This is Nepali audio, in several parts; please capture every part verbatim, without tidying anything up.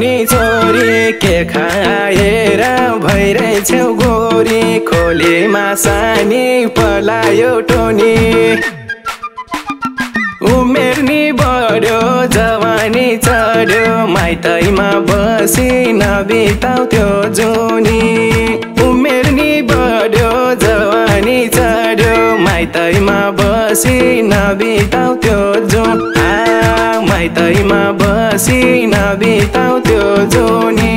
टोनी छोरी के खाएर भइरहेछौ गोरी खोलीमा सानी पलायो टोनी उमेर नि बढ्यो जवानी चढ्यो माइतैमा बसी नबिताउ त्यो जुनी उमेर नि बढ्यो जवानी चढ्यो माइतैमा बसी नबिताउ त्यो जुनी आ माइतैमा बसी नबिताउ त्यो जुनी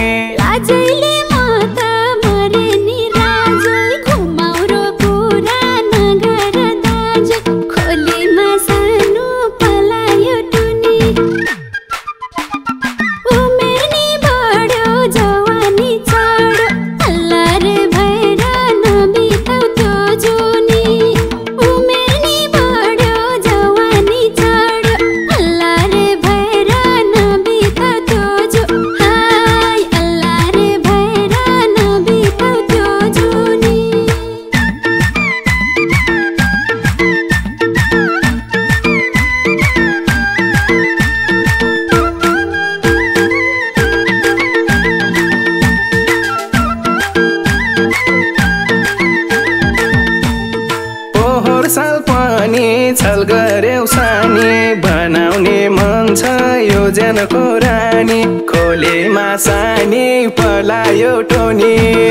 साल पनि छल गर्यौ सानी बनाउने मन छ यो ज्यानको रानी खोलीमा सानी पलायो टोनी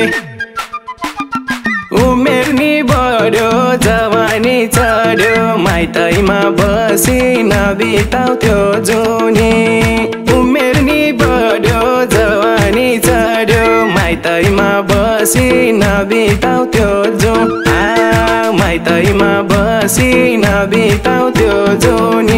उमेर नि बढ्यो जवानी चढ्यो माइतैमा बसी नबिताउ त्यो जुनी उमेर नि बढ्यो जवानी चढ्यो माइतैमा बसी नबिताउ त्यो जुनी आ माइतैमा बसी नबिताउ त्यो जुनी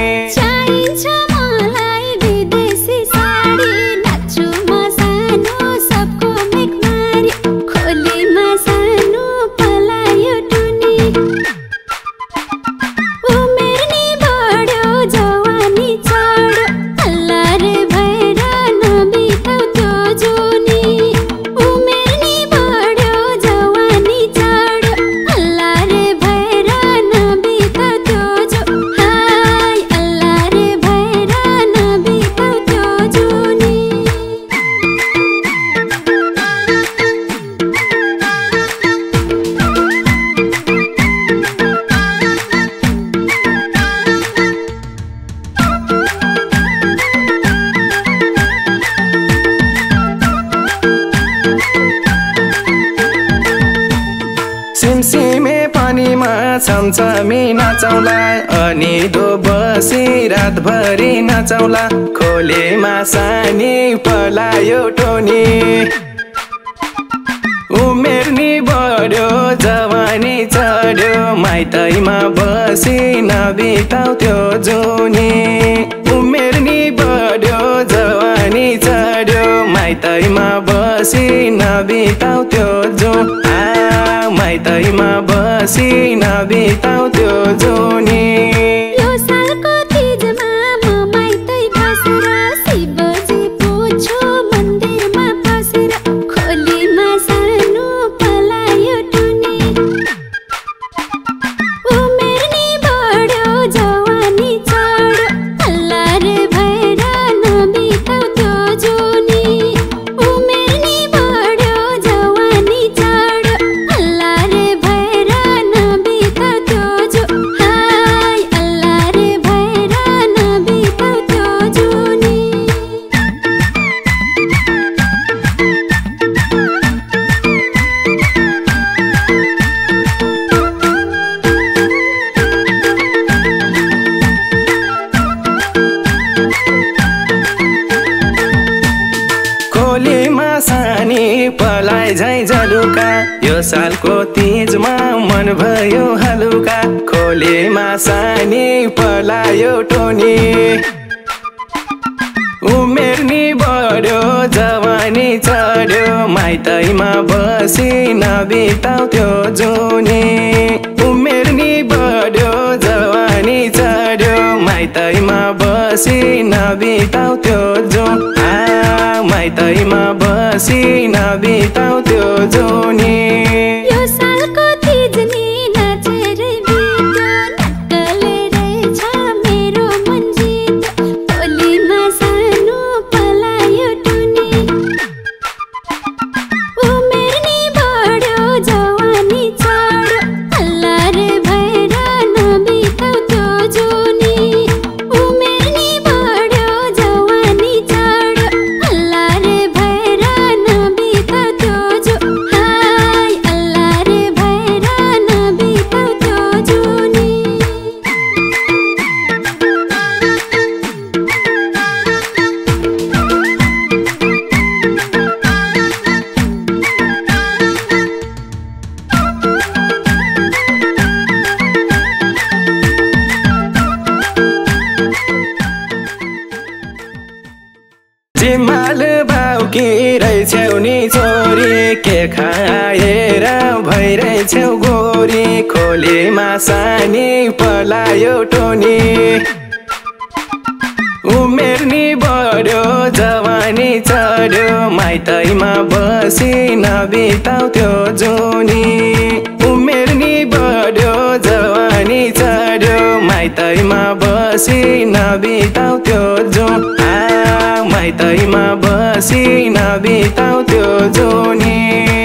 सिमसिमे पानीमा छमछमी नाचौला अनि दो बसी रातभरि नाचौला खोलीमा सानी पलायो टोनी उमेर नि बढ्यो जवानी चढ्यो माइतैमा बसी नबिताउ त्यो जुनी उमेर नि बढ्यो जवानी चढ्यो माइतैमा बसी नबिताउ त्यो जुनी आ माइतैमा बसी नबिताउ त्यो जुनी खोलीमा सानी पलाइ झै झलुका यो सालको तीजमा मन भयो हलुका खोलीमा सानी पलायो टोनी उमेर नि बढ्यो जवानी चढ्यो माइतैमा बसी नबिताउ त्यो जुनी उमेर नि बढ्यो जवानी चढ्यो माइतैमा बसी नबिताउ त्यो जुनी आ माइतैमा बसी नबिताउ त्यो जुनी मेरो मन जित खोलीमा सानो पलायो चिमाल बाउकी रहेछौ नि छोरी के खाएर भइरहेछौ गोरी खोलीमा सानी पलायो टोनी उमेर नि बढ्यो जवानी चढ्यो माइतैमा बसी नबिताउ त्यो जुनी उमेर नि बढ्यो जवानी चढ्यो माइतैमा बसी नबिताउ त्यो जुन आ माइतैमा बसी नबिताउ त्यो जुनी।